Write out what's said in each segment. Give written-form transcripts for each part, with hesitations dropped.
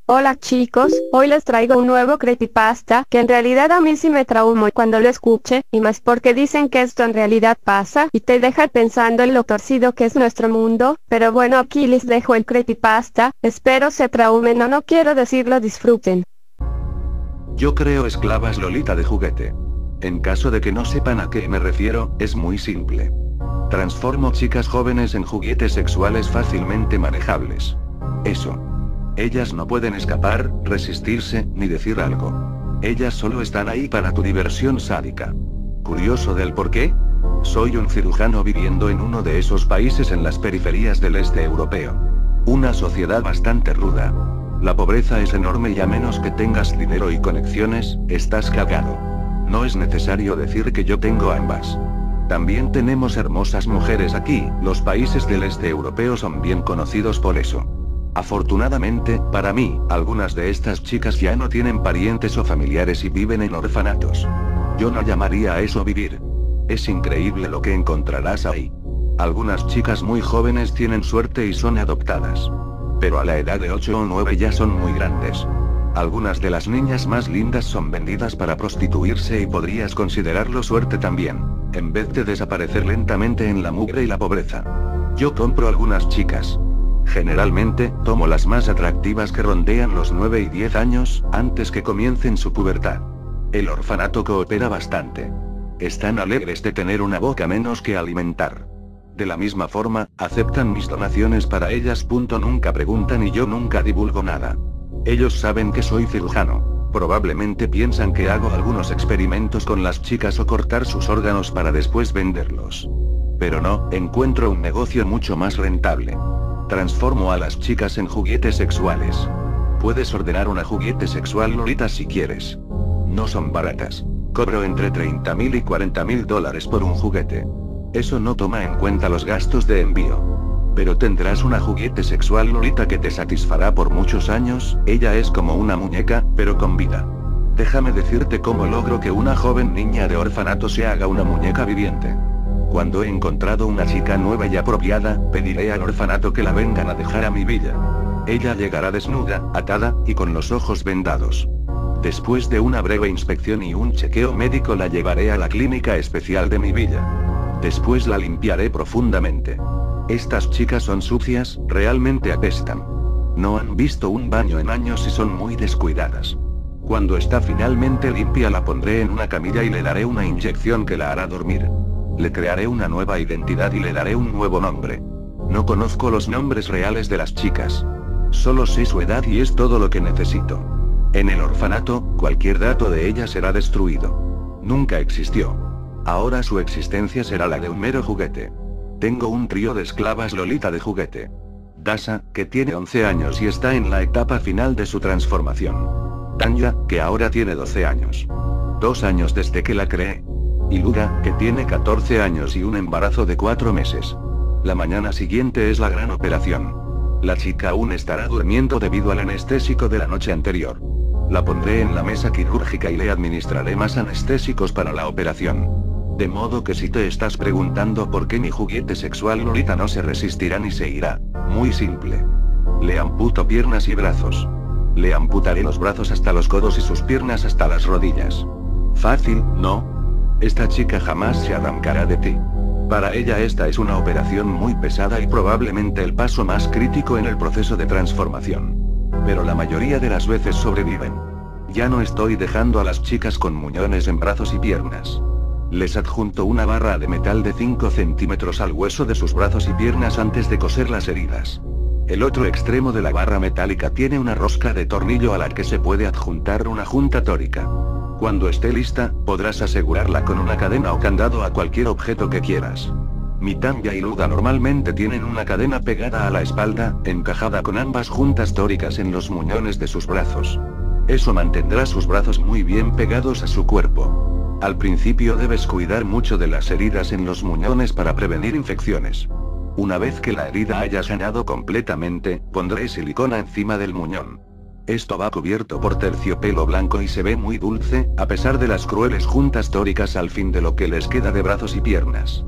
Hola chicos, hoy les traigo un nuevo creepypasta, que en realidad a mí sí me traumó cuando lo escuché, y más porque dicen que esto en realidad pasa, y te deja pensando en lo torcido que es nuestro mundo, pero bueno, aquí les dejo el creepypasta, espero se traumen o no quiero decirlo, disfruten. Yo creo esclavas Lolita de juguete. En caso de que no sepan a qué me refiero, es muy simple. Transformo chicas jóvenes en juguetes sexuales fácilmente manejables. Eso. Ellas no pueden escapar, resistirse, ni decir algo. Ellas solo están ahí para tu diversión sádica. ¿Curioso del por qué? Soy un cirujano viviendo en uno de esos países en las periferias del este europeo. Una sociedad bastante ruda. La pobreza es enorme y a menos que tengas dinero y conexiones, estás cagado. No es necesario decir que yo tengo ambas. También tenemos hermosas mujeres aquí, los países del este europeo son bien conocidos por eso. Afortunadamente, para mí, algunas de estas chicas ya no tienen parientes o familiares y viven en orfanatos. Yo no llamaría a eso vivir. Es increíble lo que encontrarás ahí. Algunas chicas muy jóvenes tienen suerte y son adoptadas. Pero a la edad de 8 o 9 ya son muy grandes. Algunas de las niñas más lindas son vendidas para prostituirse y podrías considerarlo suerte también, en vez de desaparecer lentamente en la mugre y la pobreza. Yo compro algunas chicas. Generalmente, tomo las más atractivas que rondean los 9 y 10 años, antes que comiencen su pubertad. El orfanato coopera bastante. Están alegres de tener una boca menos que alimentar. De la misma forma, aceptan mis donaciones para ellas. Nunca preguntan y yo nunca divulgo nada. Ellos saben que soy cirujano. Probablemente piensan que hago algunos experimentos con las chicas o cortar sus órganos para después venderlos. Pero no, encuentro un negocio mucho más rentable. Transformo a las chicas en juguetes sexuales. Puedes ordenar una juguete sexual Lolita si quieres. No son baratas. Cobro entre $30.000 y $40.000 por un juguete. Eso no toma en cuenta los gastos de envío. Pero tendrás una juguete sexual Lolita que te satisfará por muchos años. Ella es como una muñeca, pero con vida. Déjame decirte cómo logro que una joven niña de orfanato se haga una muñeca viviente. Cuando he encontrado una chica nueva y apropiada, pediré al orfanato que la vengan a dejar a mi villa. Ella llegará desnuda, atada, y con los ojos vendados. Después de una breve inspección y un chequeo médico la llevaré a la clínica especial de mi villa. Después la limpiaré profundamente. Estas chicas son sucias, realmente apestan. No han visto un baño en años y son muy descuidadas. Cuando está finalmente limpia la pondré en una camilla y le daré una inyección que la hará dormir. Le crearé una nueva identidad y le daré un nuevo nombre. No conozco los nombres reales de las chicas. Solo sé su edad y es todo lo que necesito. En el orfanato, cualquier dato de ella será destruido. Nunca existió. Ahora su existencia será la de un mero juguete. Tengo un trío de esclavas Lolita de juguete. Dasha, que tiene 11 años y está en la etapa final de su transformación. Tanya, que ahora tiene 12 años. 2 años desde que la creé. Y Lura, que tiene 14 años y un embarazo de 4 meses. La mañana siguiente es la gran operación. La chica aún estará durmiendo debido al anestésico de la noche anterior. La pondré en la mesa quirúrgica y le administraré más anestésicos para la operación. De modo que si te estás preguntando por qué mi juguete sexual Lolita no se resistirá ni se irá, muy simple. Le amputo piernas y brazos. Le amputaré los brazos hasta los codos y sus piernas hasta las rodillas. Fácil, ¿no? Esta chica jamás se arrancará de ti. Para ella esta es una operación muy pesada y probablemente el paso más crítico en el proceso de transformación. Pero la mayoría de las veces sobreviven. Ya no estoy dejando a las chicas con muñones en brazos y piernas. Les adjunto una barra de metal de 5 centímetros al hueso de sus brazos y piernas antes de coser las heridas. El otro extremo de la barra metálica tiene una rosca de tornillo a la que se puede adjuntar una junta tórica. Cuando esté lista, podrás asegurarla con una cadena o candado a cualquier objeto que quieras. Mi Tanya y Luda normalmente tienen una cadena pegada a la espalda, encajada con ambas juntas tóricas en los muñones de sus brazos. Eso mantendrá sus brazos muy bien pegados a su cuerpo. Al principio debes cuidar mucho de las heridas en los muñones para prevenir infecciones. Una vez que la herida haya sanado completamente, pondré silicona encima del muñón. Esto va cubierto por terciopelo blanco y se ve muy dulce, a pesar de las crueles juntas tóricas al fin de lo que les queda de brazos y piernas.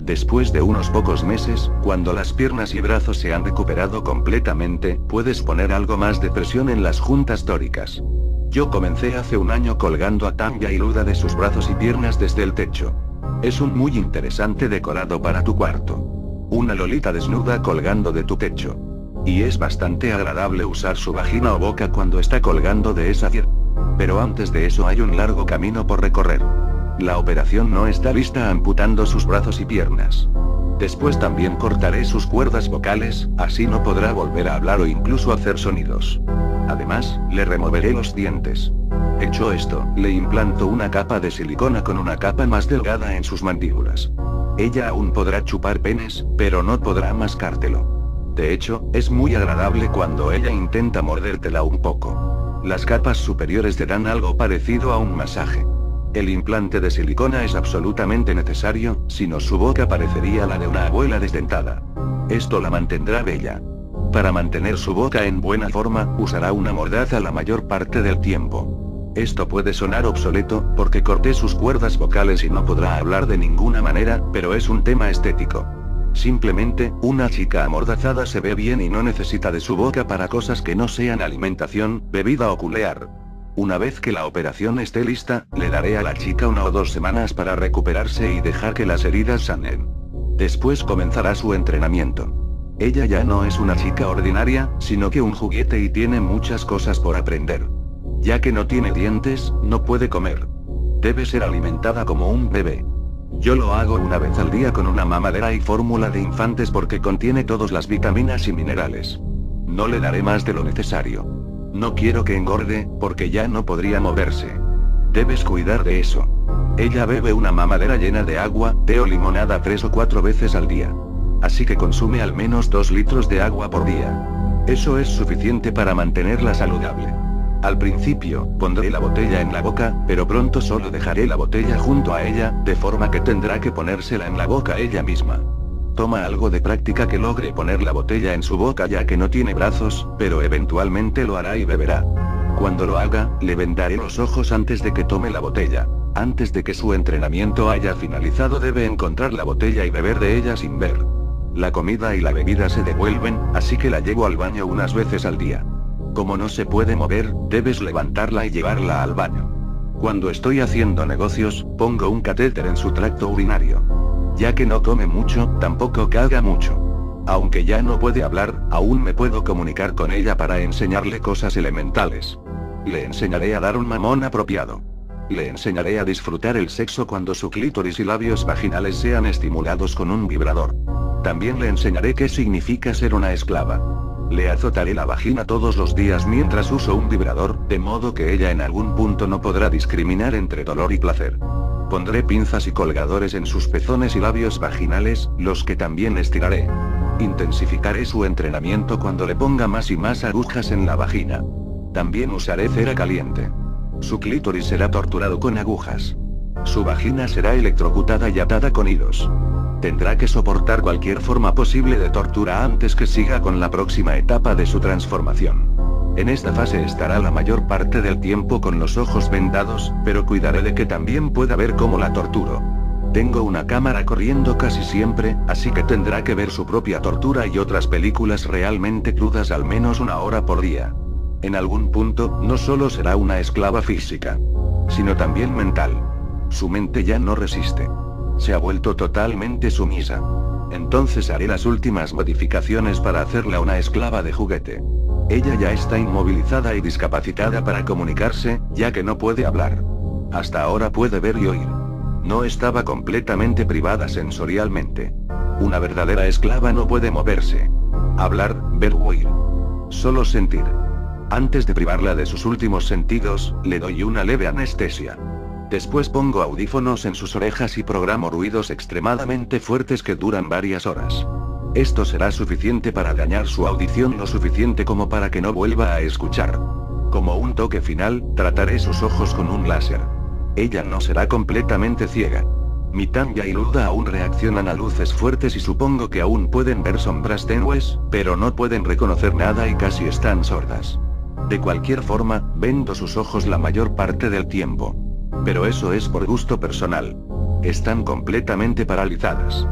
Después de unos pocos meses, cuando las piernas y brazos se han recuperado completamente, puedes poner algo más de presión en las juntas tóricas. Yo comencé hace un año colgando a Tanya y Luda de sus brazos y piernas desde el techo. Es un muy interesante decorado para tu cuarto. Una lolita desnuda colgando de tu techo. Y es bastante agradable usar su vagina o boca cuando está colgando de esa cierta. Pero antes de eso hay un largo camino por recorrer. La operación no está lista amputando sus brazos y piernas. Después también cortaré sus cuerdas vocales, así no podrá volver a hablar o incluso hacer sonidos. Además, le removeré los dientes. Hecho esto, le implanto una capa de silicona con una capa más delgada en sus mandíbulas. Ella aún podrá chupar penes, pero no podrá mascártelo. De hecho, es muy agradable cuando ella intenta mordértela un poco. Las capas superiores te dan algo parecido a un masaje. El implante de silicona es absolutamente necesario, si no su boca parecería la de una abuela desdentada. Esto la mantendrá bella. Para mantener su boca en buena forma, usará una mordaza la mayor parte del tiempo. Esto puede sonar obsoleto, porque corté sus cuerdas vocales y no podrá hablar de ninguna manera, pero es un tema estético. Simplemente, una chica amordazada se ve bien y no necesita de su boca para cosas que no sean alimentación, bebida o culear. Una vez que la operación esté lista, le daré a la chica 1 o 2 semanas para recuperarse y dejar que las heridas sanen. Después comenzará su entrenamiento. Ella ya no es una chica ordinaria, sino que un juguete y tiene muchas cosas por aprender. Ya que no tiene dientes, no puede comer. Debe ser alimentada como un bebé. Yo lo hago una vez al día con una mamadera y fórmula de infantes porque contiene todas las vitaminas y minerales. No le daré más de lo necesario. No quiero que engorde, porque ya no podría moverse. Debes cuidar de eso. Ella bebe una mamadera llena de agua, té o limonada 3 o 4 veces al día. Así que consume al menos 2 litros de agua por día. Eso es suficiente para mantenerla saludable. Al principio, pondré la botella en la boca, pero pronto solo dejaré la botella junto a ella, de forma que tendrá que ponérsela en la boca ella misma. Toma algo de práctica que logre poner la botella en su boca ya que no tiene brazos, pero eventualmente lo hará y beberá. Cuando lo haga, le vendaré los ojos antes de que tome la botella. Antes de que su entrenamiento haya finalizado debe encontrar la botella y beber de ella sin ver. La comida y la bebida se devuelven, así que la llevo al baño unas veces al día. Como no se puede mover, debes levantarla y llevarla al baño. Cuando estoy haciendo negocios, pongo un catéter en su tracto urinario. Ya que no come mucho, tampoco caga mucho. Aunque ya no puede hablar, aún me puedo comunicar con ella para enseñarle cosas elementales. Le enseñaré a dar un mamón apropiado. Le enseñaré a disfrutar el sexo cuando su clítoris y labios vaginales sean estimulados con un vibrador. También le enseñaré qué significa ser una esclava. Le azotaré la vagina todos los días mientras uso un vibrador, de modo que ella en algún punto no podrá discriminar entre dolor y placer. Pondré pinzas y colgadores en sus pezones y labios vaginales, los que también estiraré. Intensificaré su entrenamiento cuando le ponga más y más agujas en la vagina. También usaré cera caliente. Su clítoris será torturado con agujas. Su vagina será electrocutada y atada con hilos. Tendrá que soportar cualquier forma posible de tortura antes que siga con la próxima etapa de su transformación. En esta fase estará la mayor parte del tiempo con los ojos vendados, pero cuidaré de que también pueda ver cómo la torturo. Tengo una cámara corriendo casi siempre, así que tendrá que ver su propia tortura y otras películas realmente crudas al menos 1 hora por día. En algún punto, no solo será una esclava física, sino también mental. Su mente ya no resiste. Se ha vuelto totalmente sumisa. Entonces haré las últimas modificaciones para hacerla una esclava de juguete. Ella ya está inmovilizada y discapacitada para comunicarse, ya que no puede hablar. Hasta ahora puede ver y oír. No estaba completamente privada sensorialmente. Una verdadera esclava no puede moverse, hablar, ver o oír. Solo sentir. Antes de privarla de sus últimos sentidos, le doy una leve anestesia. Después pongo audífonos en sus orejas y programo ruidos extremadamente fuertes que duran varias horas. Esto será suficiente para dañar su audición lo suficiente como para que no vuelva a escuchar. Como un toque final, trataré sus ojos con un láser. Ella no será completamente ciega. Mi Tanya y Luda aún reaccionan a luces fuertes y supongo que aún pueden ver sombras tenues, pero no pueden reconocer nada y casi están sordas. De cualquier forma, vendo sus ojos la mayor parte del tiempo. Pero eso es por gusto personal. Están completamente paralizadas.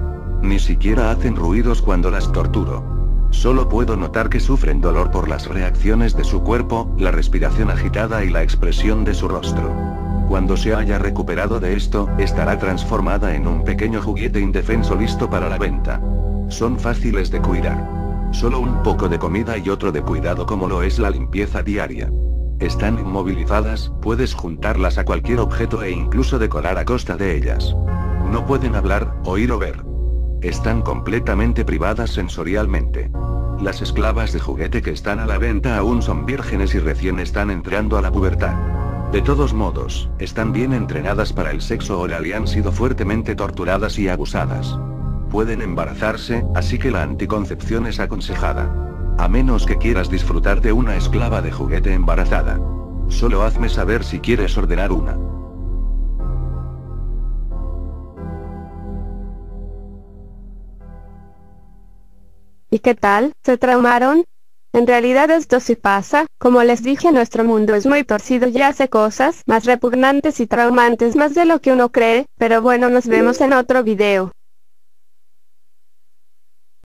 Ni siquiera hacen ruidos cuando las torturo. Solo puedo notar que sufren dolor por las reacciones de su cuerpo, la respiración agitada y la expresión de su rostro. Cuando se haya recuperado de esto, estará transformada en un pequeño juguete indefenso listo para la venta. Son fáciles de cuidar. Solo un poco de comida y otro de cuidado como lo es la limpieza diaria. Están inmovilizadas, puedes juntarlas a cualquier objeto e incluso decorar a costa de ellas. No pueden hablar, oír o ver. Están completamente privadas sensorialmente. Las esclavas de juguete que están a la venta aún son vírgenes y recién están entrando a la pubertad. De todos modos, están bien entrenadas para el sexo oral y han sido fuertemente torturadas y abusadas. Pueden embarazarse, así que la anticoncepción es aconsejada. A menos que quieras disfrutar de una esclava de juguete embarazada. Solo hazme saber si quieres ordenar una. ¿Y qué tal? ¿Se traumaron? En realidad esto sí pasa, como les dije, nuestro mundo es muy torcido y hace cosas más repugnantes y traumantes más de lo que uno cree, pero bueno, nos vemos en otro video.